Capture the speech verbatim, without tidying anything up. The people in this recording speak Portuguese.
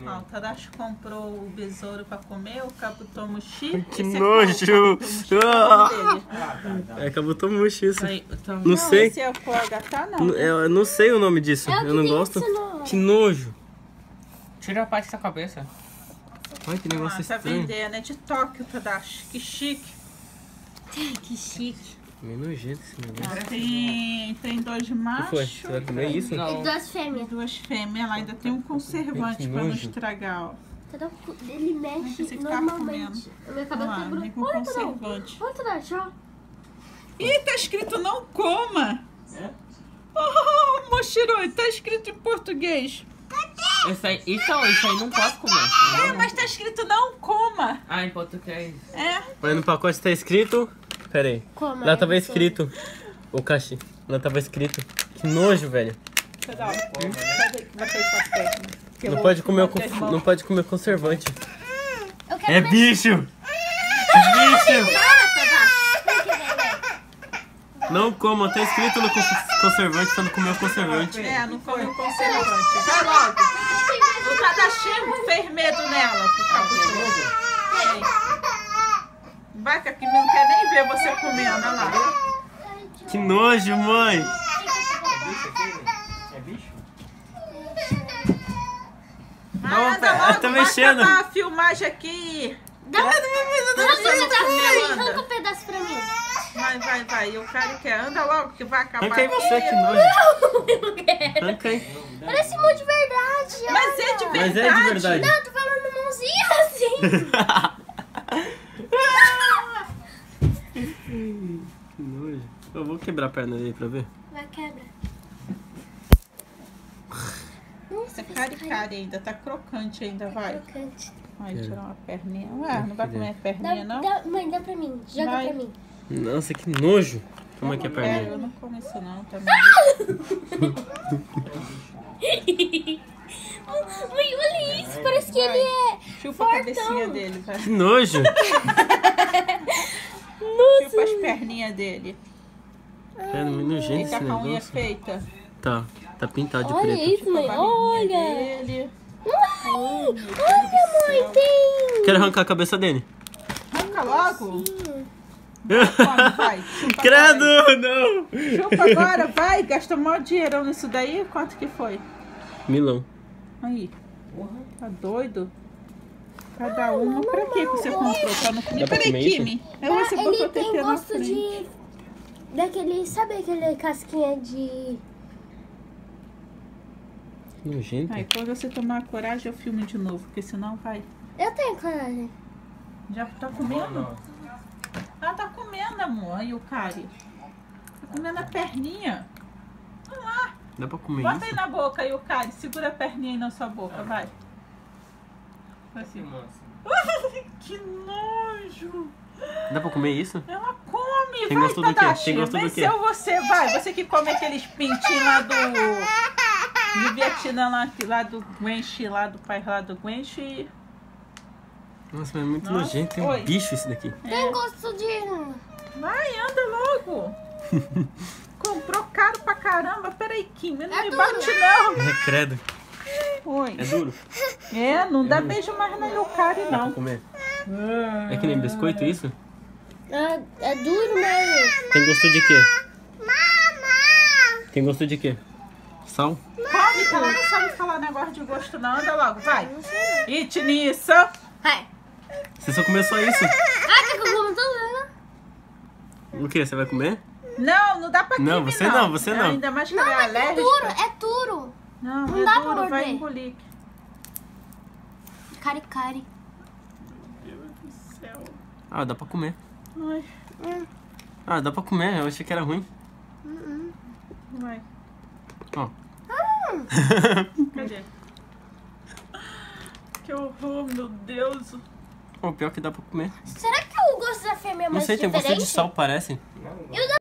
comer. Ó, o Tadashi comprou o besouro pra comer, o Kabutomushi. Que Esse nojo! É, qual? O nome dele? Ah, tá, tá. É Kabutomushi isso. Aí, então, Não sei. Esse é o Kogatá, não. N- Eu não sei o nome disso. É o que Eu não tem gosto. cenoura. Que nojo. Tira a parte da cabeça. Ai, que negócio Ah, tá estranho. vendendo, é de Tóquio, Tadashi. Que chique. Que chique. Meio nojento esse negócio. Ah, tem, tem dois O que machos. foi? Você vai comer isso? E Não. duas E fêmeas. duas fêmeas lá, ainda tem um conservante Que pra não nojo. estragar, ó. Tadá, ele mexe Esse que tá normalmente. A minha Olha cabeça lá, quebrou. vem com Olha, Tadá. conservante. Olha, Tadá, ó. Ih, tá escrito não coma. É? Oh, Moshiroi, tá escrito em português. Isso aí, então, isso aí não pode comer. É, mas tá escrito não coma. Ah, em português. É. Mas no pacote tá escrito... Pera aí. Coma, Lá é tava isso. escrito... O Kashi. Lá tava escrito... Que nojo, velho. Tadá, cadê que vai ter sua perna? Que eu Não vou pode comer o bater conf- mão. não pode comer conservante. Eu quero É ver- bicho! É bicho! Para, Tadá. Não coma, tá escrito no cons- conservante pra não comer o conservante. É, não come o conservante. Vai logo. O Tadashi fez medo nela. que tá com- Vai, que aqui não quer nem ver você comendo, olha lá. Que nojo, mãe! É bicho aqui? É bicho? Vai, anda pera, logo, tá vai mexendo. acabar a filmagem aqui. Dá um pedaço pra mim. Anda. Arranca um pedaço pra mim. Vai, vai, vai. E o cara quer. Anda logo que vai acabar Arranca aí aqui. você, que nojo. Eu quero. Arranca aí. Parece muito de verdade. Mas é de olha. Mas verdade. é de verdade. Não, tô falando mãozinha assim. Que nojo. Eu vou quebrar a perna dele pra ver. Vai, quebra. Nossa, Tá cari-cari ainda, tá crocante ainda, vai. crocante. Vai tirar uma perninha. Ué, não vai comer a perninha, Dá, não? dá, mãe, dá pra mim. Joga Vai. pra mim. Nossa, que nojo. Como é que é a É, perninha? eu não como isso não, também. Mãe, olha isso. Parece que ele é... Chupa a cabecinha dele, vai. Que nojo. Chupa as perninhas dele. É meio nojento Fica esse com a unha negócio. feita. Tá, tá pintado de Olha preto. isso, mãe. Chupa a barriguinha Olha. dele. Mãe, olha, mãe, tem... Quero arrancar a cabeça dele. Arranca logo. Come, vai. Chupa Credo, agora. não. Chupa agora, vai. Gastou maior dinheirão nisso daí. Quanto que foi? Milão. Aí. Tá doido? Cada uma. Pra que que você comprou? Pra não comer? Dá pra Peraí, comer isso? Kimi. Aí Ah, você botou ele o tem T T na gosto frente. de... Daquele... Sabe aquele casquinha de... Nojento. Aí quando você tomar coragem, eu filmo de novo. Porque senão vai. Eu tenho coragem. Já tá comendo? Ela tá comendo, amor. Aí o Kari. Tá comendo a perninha. Olha lá. Dá pra comer Bota isso? aí na boca aí o Kari. Segura a perninha aí na sua boca, vai. Assim. Que nojo. Dá pra comer isso? Ela come, Tem vai, gosto do quê? Tadashi. Tem gosto do quê? Venceu você, vai. Você que come aqueles pintinhos lá do... Do Vietnã, lá, lá do Guenchi, lá do pai lá do Guenchi. Nossa, mas é muito Nossa, nojento. Tem oi. um bicho esse daqui. Tem gosto de... Vai, anda logo. Comprou caro pra caramba. Peraí, Kim, não É me duro. bate não. É credo. Oi. É duro? É, não dá beijo mais no Yukari, Dá pra não. comer? É que nem biscoito isso? É, é duro, mas... Tem gosto de quê? Tem gosto de quê? Sal? Come, que ela não sabe falar negócio de gosto, não. Anda logo, vai. Itnissa. Vai. Você só comeu só isso? Ah, quer que eu como tudo, né? O que? Você vai comer? Não, não dá pra Kimi, Não, você não, você não. Ainda mais que Não, ela é mas é alérgica. duro, é duro. Não, Não é dá pra duro, vai morder. engolir. Cari, cari. Meu Deus do céu. Ah, dá pra comer. Ai, Ah, dá pra comer. Eu achei que era ruim. vai. Ó. Cadê? Que horror, meu Deus. O pior que dá pra comer. Será que o gosto da fêmea é Não mais sei, tem diferente? gosto de sal, parece. E o da